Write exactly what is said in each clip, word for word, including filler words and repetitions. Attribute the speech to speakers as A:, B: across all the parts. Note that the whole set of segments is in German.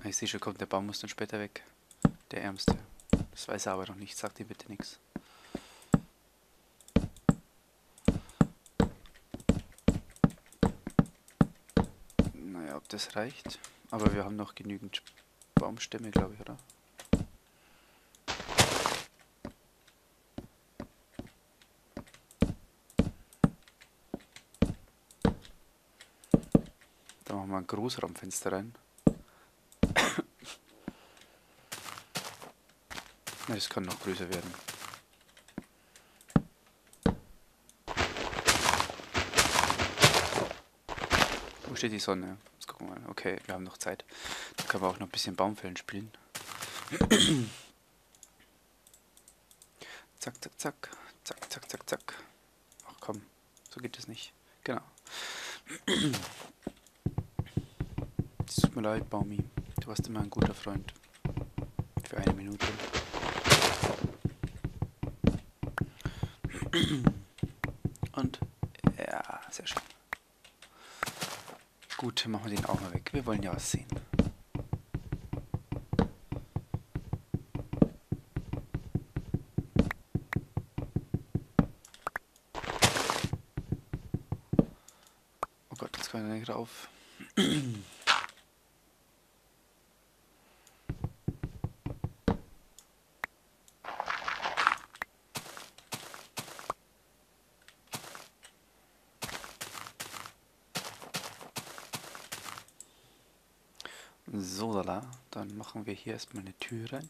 A: Ich sehe schon, kommt der Baum muss dann später weg. Der Ärmste. Das weiß er aber noch nicht. Sagt ihm bitte nichts. Naja, ob das reicht. Aber wir haben noch genügend Baumstämme, glaube ich, oder? Da machen wir ein Großraumfenster rein. Na, das kann noch größer werden. Wo steht die Sonne? Jetzt gucken wir mal. Okay, wir haben noch Zeit. Da können wir auch noch ein bisschen Baumfällen spielen. Zack, zack, zack. Zack, zack, zack, zack. Ach komm, so geht es nicht. Genau. Es tut mir leid, Baumi. Du warst immer ein guter Freund. Für eine Minute. Und, ja, sehr schön. Gut, machen wir den auch mal weg. Wir wollen ja was sehen. Oh Gott, jetzt kann er nicht rauf. So, lala. Dann machen wir hier erstmal eine Tür rein.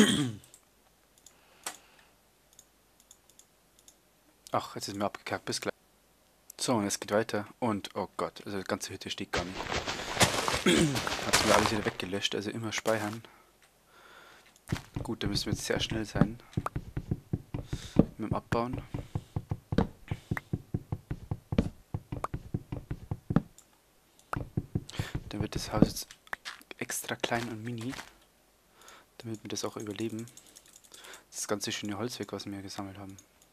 A: Ach, jetzt ist mir abgekackt. Bis gleich. So, und es geht weiter. Und, oh Gott, also die ganze Hütte steht gar nicht. Hat mir alles wieder weggelöscht, also immer speichern. Gut, da müssen wir jetzt sehr schnell sein. Mit dem Abbauen. Dann wird das Haus jetzt extra klein und mini, damit wir das auch überleben. Das ganze schöne Holz weg, was wir gesammelt haben.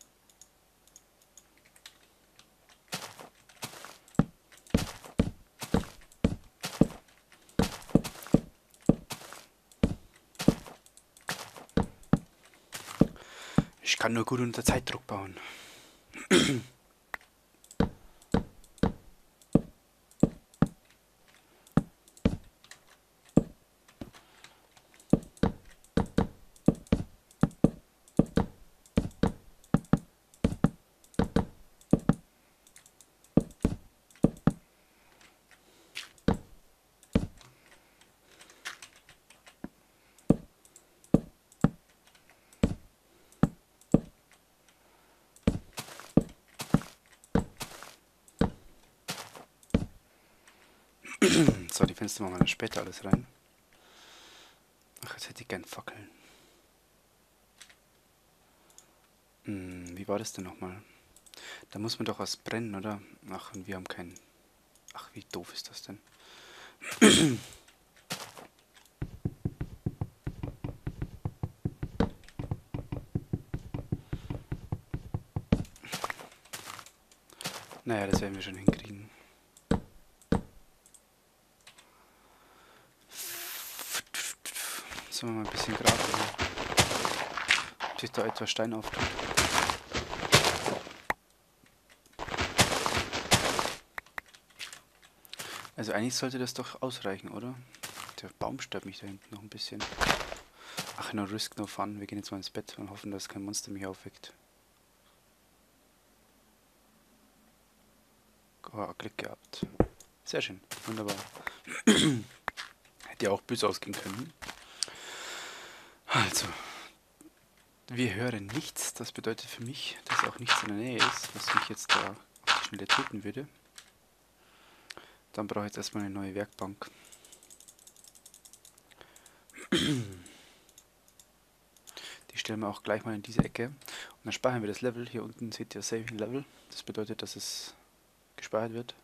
A: Ich kann nur gut unter Zeitdruck bauen. So, die Fenster machen wir dann später alles rein. Ach, jetzt hätte ich gern Fackeln. Hm, wie war das denn nochmal? Da muss man doch was brennen, oder? Ach, und wir haben keinen... Ach, wie doof ist das denn? Naja, das werden wir schon hinkriegen. Sollen wir mal ein bisschen graben, ob sich da etwas Stein auftut. Also eigentlich sollte das doch ausreichen, oder? Der Baum stört mich da hinten noch ein bisschen. Ach, no risk, no fun. Wir gehen jetzt mal ins Bett und hoffen, dass kein Monster mich aufweckt. Oh, Glück gehabt. Sehr schön, wunderbar. Hätte ja auch böse ausgehen können. Also, wir hören nichts. Das bedeutet für mich, dass auch nichts in der Nähe ist, was mich jetzt da auf die Schnelle töten würde. Dann brauche ich jetzt erstmal eine neue Werkbank. Die stellen wir auch gleich mal in diese Ecke. Und dann speichern wir das Level. Hier unten seht ihr Saving Level. Das bedeutet, dass es gespeichert wird.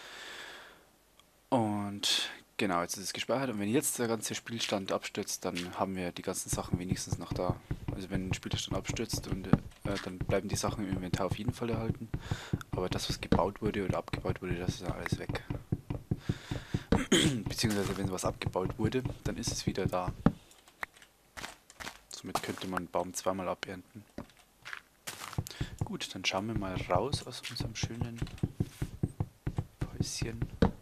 A: Und genau, jetzt ist es gespeichert. Und wenn jetzt der ganze Spielstand abstürzt, dann haben wir die ganzen Sachen wenigstens noch da. Also wenn ein Spielstand abstürzt, und äh, dann bleiben die Sachen im Inventar auf jeden Fall erhalten. Aber das, was gebaut wurde oder abgebaut wurde, das ist alles weg. Beziehungsweise wenn was abgebaut wurde, dann ist es wieder da. Somit könnte man einen Baum zweimal abernten. Gut, dann schauen wir mal raus aus unserem schönen Häuschen.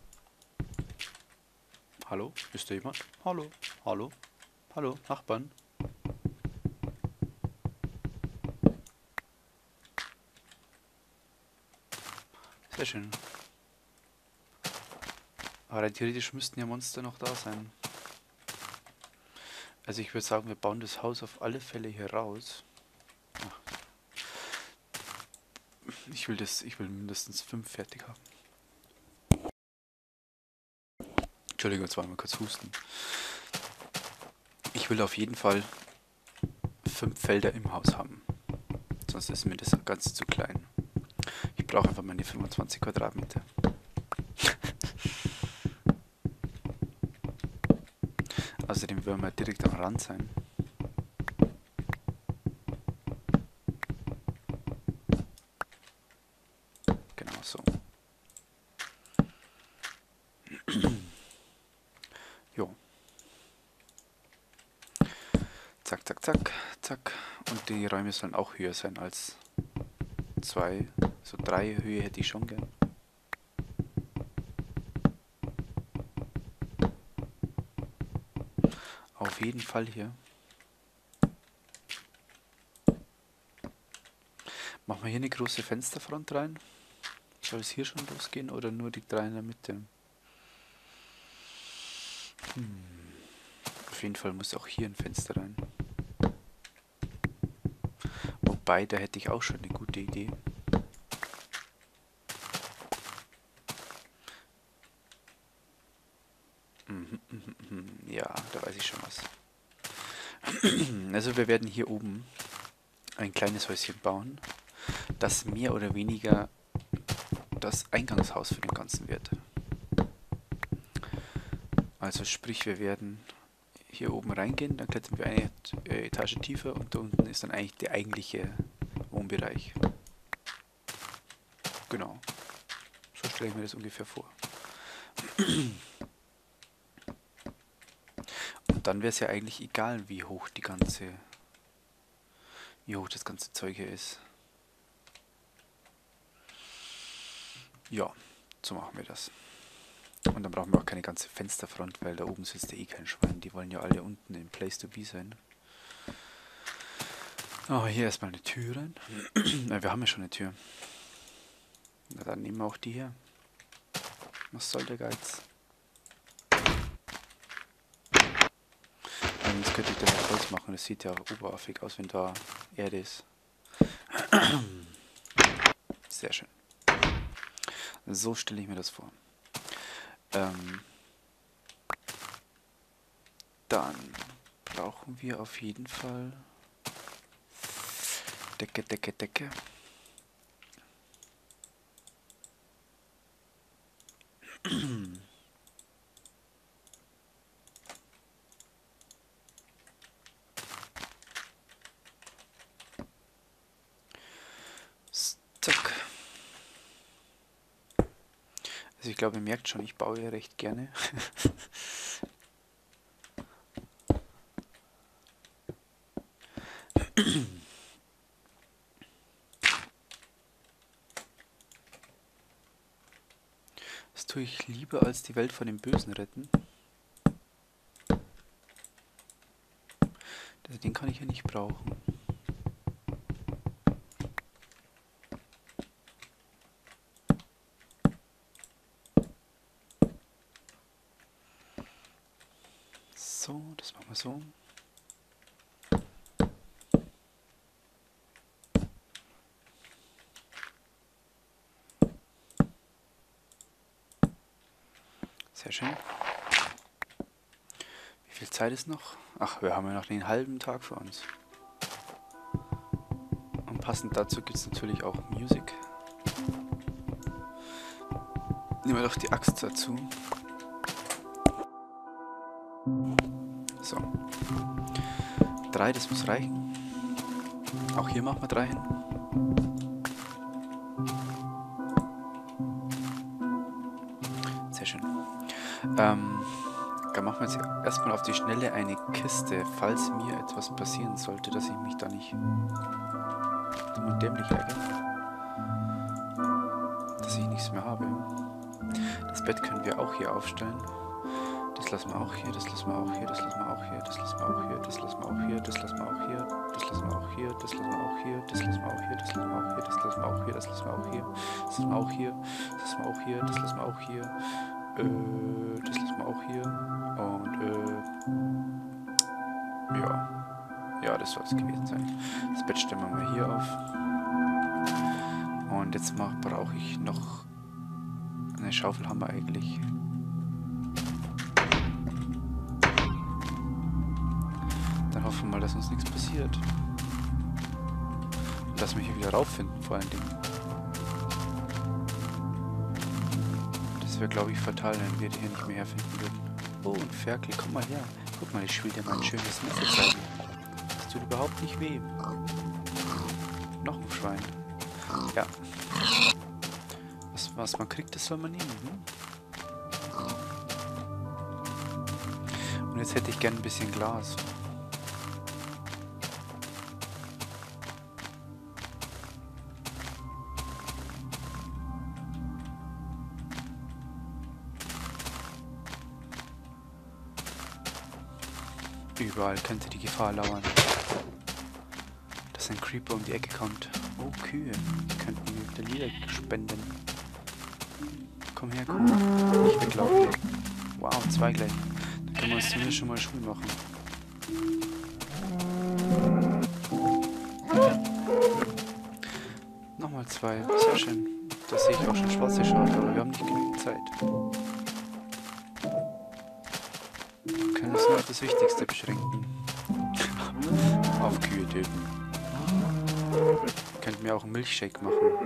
A: Hallo? Ist da jemand? Hallo? Hallo? Hallo? Nachbarn? Sehr schön. Aber rein theoretisch müssten ja Monster noch da sein. Also ich würde sagen, wir bauen das Haus auf alle Fälle hier raus. Ach. Ich will das, ich will mindestens fünf fertig haben. Entschuldigung, jetzt war mal kurz husten. Ich will auf jeden Fall fünf Felder im Haus haben. Sonst ist mir das Ganze zu klein. Ich brauche einfach meine fünfundzwanzig Quadratmeter. Außerdem wollen wir direkt am Rand sein. Genau so. Jo. Zack, zack, zack, zack. Und die Räume sollen auch höher sein als zwei. So drei Höhe hätte ich schon gern. Auf jeden Fall hier. Machen wir hier eine große Fensterfront rein? Soll es hier schon losgehen oder nur die drei in der Mitte? Hm. Auf jeden Fall muss auch hier ein Fenster rein. Wobei, da hätte ich auch schon eine gute Idee. Ja, da weiß ich schon was. Also wir werden hier oben ein kleines Häuschen bauen, das mehr oder weniger das Eingangshaus für den Ganzen wird. Also sprich, wir werden hier oben reingehen, dann klettern wir eine Etage tiefer und da unten ist dann eigentlich der eigentliche Wohnbereich. Genau. So stelle ich mir das ungefähr vor. Und dann wäre es ja eigentlich egal, wie hoch die ganze, wie hoch das ganze Zeug hier ist. Ja, so machen wir das. Und dann brauchen wir auch keine ganze Fensterfront, weil da oben sitzt ja eh kein Schwein. Die wollen ja alle unten im Place to Be sein. Oh, hier erstmal eine Tür rein. Ja, wir haben ja schon eine Tür. Na, dann nehmen wir auch die hier. Was soll der Geiz? Jetzt könnte ich da mit Holz machen, das sieht ja oberaffig aus, wenn da Erde ist. Sehr schön. So stelle ich mir das vor. Ähm, dann brauchen wir auf jeden Fall Decke, Decke, Decke. Zack. Also ich glaube, ihr merkt schon, ich baue ja recht gerne. Das tue ich lieber als die Welt von den Bösen retten. Den kann ich ja nicht brauchen. So, das machen wir so. Sehr schön. Wie viel Zeit ist noch? Ach, wir haben ja noch den halben Tag für uns. Und passend dazu gibt es natürlich auch Musik. Nehmen wir doch die Axt dazu. So. Drei, das muss reichen. Auch hier machen wir drei hin. Sehr schön. Ähm, dann machen wir jetzt erstmal auf die Schnelle eine Kiste, falls mir etwas passieren sollte, dass ich mich da nicht dumm und dämlich ärgere. Dass ich nichts mehr habe. Das Bett können wir auch hier aufstellen. Das lassen wir auch hier, das lassen wir auch hier, das lassen wir auch hier, das lassen wir auch hier, das lassen wir auch hier, das lassen wir auch hier, das lassen wir auch hier, das lassen wir auch hier, das lassen wir auch hier, das lassen wir auch hier, das lassen wir auch hier, das lassen wir auch hier, das lassen wir auch hier, das lassen wir auch hier, das lassen wir auch hier, äh, das lassen wir auch hier und äh, ja, ja, das soll es gewesen sein. Das Bett stellen wir mal hier auf und jetzt brauche ich noch eine Schaufel haben wir eigentlich. Dann hoffen wir mal, dass uns nichts passiert. Und dass wir hier wieder rauffinden, vor allen Dingen. Das wäre, glaube ich, fatal, wenn wir die hier nicht mehr herfinden würden. Oh, ein Ferkel, komm mal her. Guck mal, ich will dir mal ein schönes Messer zeigen. Das tut überhaupt nicht weh. Noch ein Schwein. Ja. Was, was man kriegt, das soll man nehmen. Hm? Und jetzt hätte ich gern ein bisschen Glas. Überall könnte die Gefahr lauern, dass ein Creeper um die Ecke kommt. Oh, Kühe. Die könnten mir wieder Lieder spenden. Komm her, Kuh. Nicht weglaufen. Wow, zwei gleich. Dann können wir uns zumindest schon mal Schuhe machen. Nochmal zwei. Sehr schön. Da sehe ich auch schon schwarze Schafe, aber wir haben nicht genügend Zeit. Wir können uns nur auf das Wichtigste beschränken. Auf Kühe töten. Könnten wir auch einen Milchshake machen.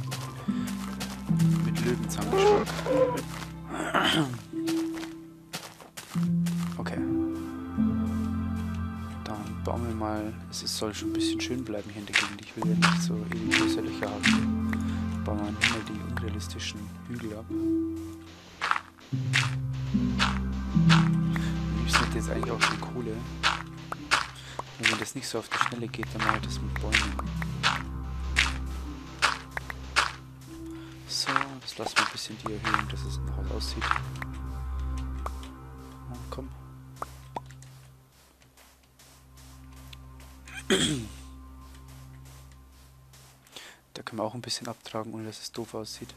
A: Mit Löwenzahngeschmack. Okay. Dann bauen wir mal. Es soll schon ein bisschen schön bleiben hier in der Gegend. Ich will ja nicht so ewig große Löcher haben. Bauen wir mal die unrealistischen Hügel ab. Jetzt eigentlich auch schon Kohle. Und wenn das nicht so auf die Schnelle geht, dann mache ich das mit Bäumen. So, das lassen wir ein bisschen die erhöhen, dass es nachher aussieht. Oh, komm. Da können wir auch ein bisschen abtragen, ohne dass es doof aussieht.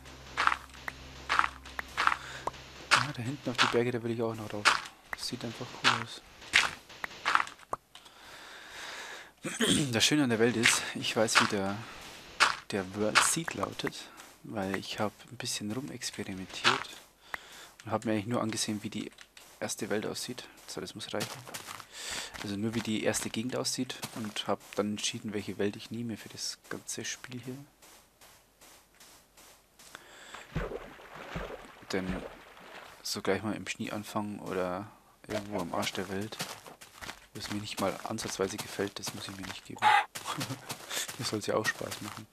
A: Ah, da hinten auf die Berge, da will ich auch noch rauf. Sieht einfach cool aus. Das Schöne an der Welt ist, ich weiß, wie der, der World Seed lautet, weil ich habe ein bisschen rumexperimentiert und habe mir eigentlich nur angesehen, wie die erste Welt aussieht. So, das muss reichen. Also nur wie die erste Gegend aussieht und habe dann entschieden, welche Welt ich nehme für das ganze Spiel hier. Denn so gleich mal im Schnee anfangen oder irgendwo am Arsch der Welt, wo es mir nicht mal ansatzweise gefällt, das muss ich mir nicht geben. Mir soll es ja auch Spaß machen.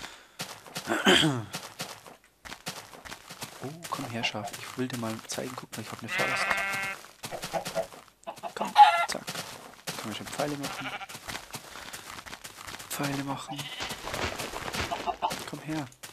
A: Oh, komm her, Schaf. Ich will dir mal zeigen. Guck mal, ich habe eine Faust. Komm, zack. Können wir schon Pfeile machen. Pfeile machen. Komm her.